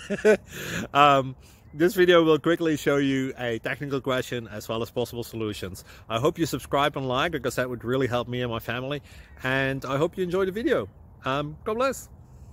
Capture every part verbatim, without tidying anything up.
um, this video will quickly show you a technical question as well as possible solutions. I hope you subscribe and like, because that would really help me and my family. And I hope you enjoy the video. Um, God bless.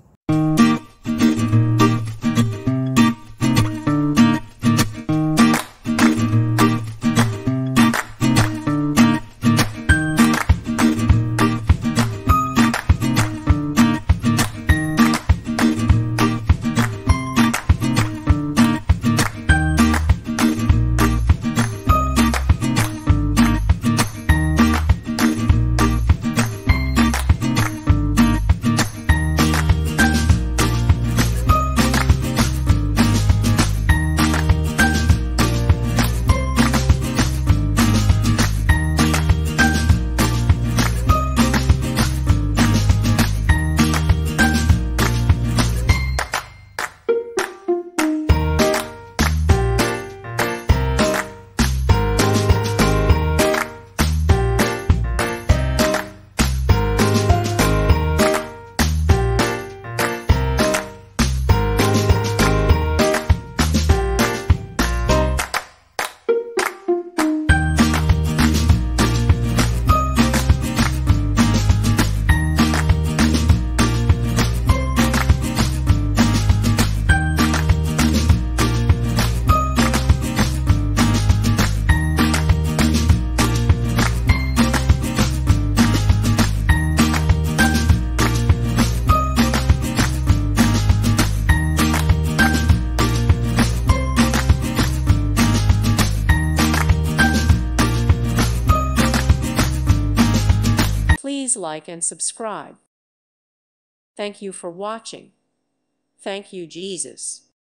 Please like and subscribe. Thank you for watching. Thank you, Jesus.